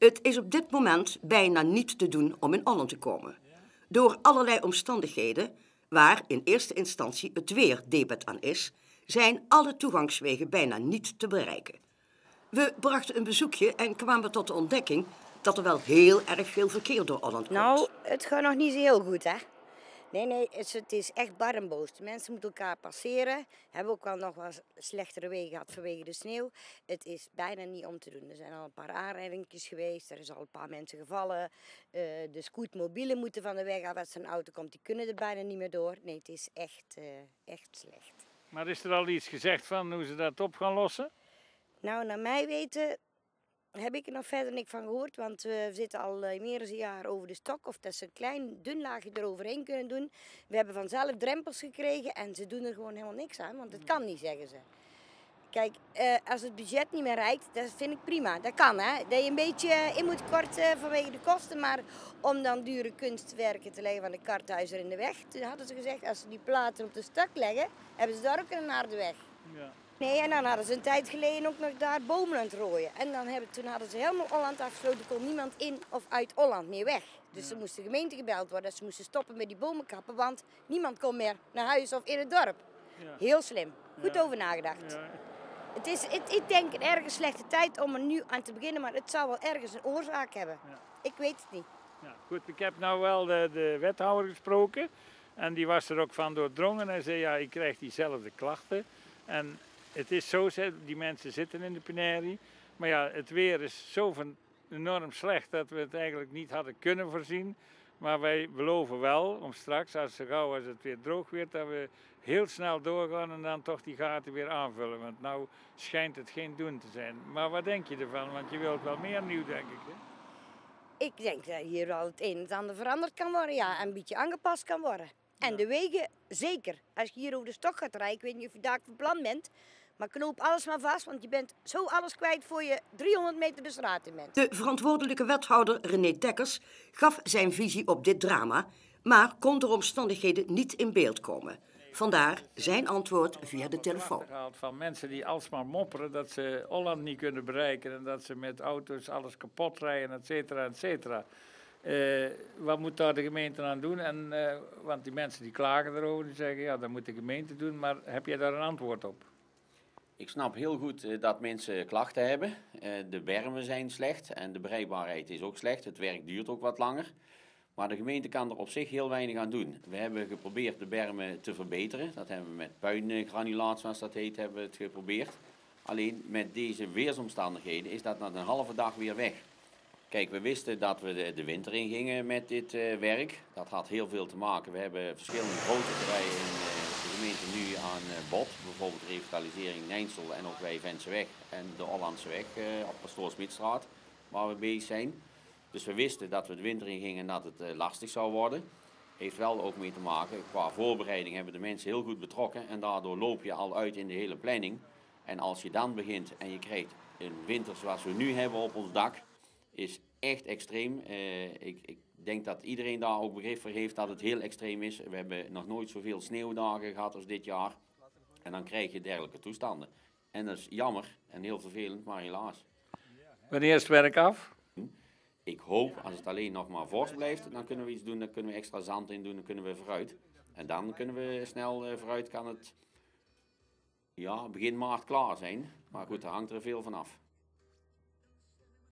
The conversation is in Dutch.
Het is op dit moment bijna niet te doen om in Olland te komen. Door allerlei omstandigheden, waar in eerste instantie het weer debet aan is, zijn alle toegangswegen bijna niet te bereiken. We brachten een bezoekje en kwamen tot de ontdekking dat er wel heel erg veel verkeer door Olland komt. Nou, het gaat nog niet zo heel goed, hè? Nee, het is echt bar en boos. De mensen moeten elkaar passeren. We hebben ook wel nog wat slechtere wegen gehad vanwege de sneeuw. Het is bijna niet om te doen. Er zijn al een paar aanrijdingjes geweest. Er is al een paar mensen gevallen. De scootmobielen moeten van de weg af. Als er een auto komt, die kunnen er bijna niet meer door. Nee, het is echt slecht. Maar is er al iets gezegd van hoe ze dat op gaan lossen? Nou, naar mij weten heb ik er nog verder niks van gehoord, want we zitten al meer dan een jaar over de stok. Of dat ze een klein dun laagje eroverheen kunnen doen. We hebben vanzelf drempels gekregen en ze doen er gewoon helemaal niks aan, want het kan niet, zeggen ze. Kijk, als het budget niet meer reikt, dat vind ik prima. Dat kan, hè. Dat je een beetje in moet korten vanwege de kosten, maar om dan dure kunstwerken te leggen van de karthuizer in de weg. Toen hadden ze gezegd, als ze die platen op de stok leggen, hebben ze daar ook een harde weg. Ja. Nee, en dan hadden ze een tijd geleden ook nog daar bomen aan het rooien. En toen hadden ze helemaal Holland afgesloten, kon niemand in of uit Holland meer weg. Dus er moest de gemeente gebeld worden dat ze moesten stoppen met die bomen kappen, want niemand kon meer naar huis of in het dorp. Ja. Heel slim. Goed over nagedacht. Ja. Ik denk een erg slechte tijd om er nu aan te beginnen, maar het zou wel ergens een oorzaak hebben. Ja. Ik weet het niet. Ja, goed, ik heb nou wel de wethouder gesproken en die was er ook van doordrongen en zei ja, ik krijg diezelfde klachten. En het is zo, die mensen zitten in de penarie, maar ja, het weer is zo enorm slecht dat we het eigenlijk niet hadden kunnen voorzien. Maar wij beloven wel om straks, als het weer droog wordt, dat we heel snel doorgaan en dan toch die gaten weer aanvullen. Want nou schijnt het geen doen te zijn. Maar wat denk je ervan? Want je wilt wel meer nieuw, denk ik. Hè? Ik denk dat hier wel het een en het ander veranderd kan worden, ja, en een beetje aangepast kan worden. En Ja. de wegen, zeker. Als je hier over de stok gaat rijden, ik weet niet of je daar van plan bent, maar knoop alles maar vast, want je bent zo alles kwijt voor je 300 meter de straat in bent. De verantwoordelijke wethouder René Dekkers gaf zijn visie op dit drama, maar kon door omstandigheden niet in beeld komen. Vandaar zijn antwoord via de telefoon. Van mensen die alsmaar mopperen dat ze Holland niet kunnen bereiken en dat ze met auto's alles kapot rijden, et cetera, et cetera. Wat moet daar de gemeente aan doen? Want die mensen die klagen erover, die zeggen ja, dat moet de gemeente doen, maar heb jij daar een antwoord op? Ik snap heel goed dat mensen klachten hebben. De bermen zijn slecht en de bereikbaarheid is ook slecht. Het werk duurt ook wat langer. Maar de gemeente kan er op zich heel weinig aan doen. We hebben geprobeerd de bermen te verbeteren. Dat hebben we met puingranulaat, zoals dat heet, hebben we het geprobeerd. Alleen met deze weersomstandigheden is dat na een halve dag weer weg. Kijk, we wisten dat we de winter in gingen met dit werk. Dat had heel veel te maken. We hebben verschillende grote terreinen in de gemeente nu aan bod. Bijvoorbeeld revitalisering Nijnsel en ook bij Venseweg en de Hollandse weg op Pastoor Smitstraat, waar we bezig zijn. Dus we wisten dat we de winter in gingen en dat het lastig zou worden. Heeft wel ook mee te maken, qua voorbereiding hebben de mensen heel goed betrokken en daardoor loop je al uit in de hele planning. En als je dan begint en je krijgt een winter zoals we nu hebben op ons dak, is echt extreem. Ik denk dat iedereen daar ook begrip voor heeft dat het heel extreem is. We hebben nog nooit zoveel sneeuwdagen gehad als dit jaar. En dan krijg je dergelijke toestanden. En dat is jammer en heel vervelend, maar helaas. Wanneer is het werk af? Ik hoop, als het alleen nog maar vorst blijft, dan kunnen we iets doen. Dan kunnen we extra zand in doen, dan kunnen we vooruit. En dan kunnen we snel vooruit, kan het begin maart klaar zijn. Maar goed, daar hangt er veel van af.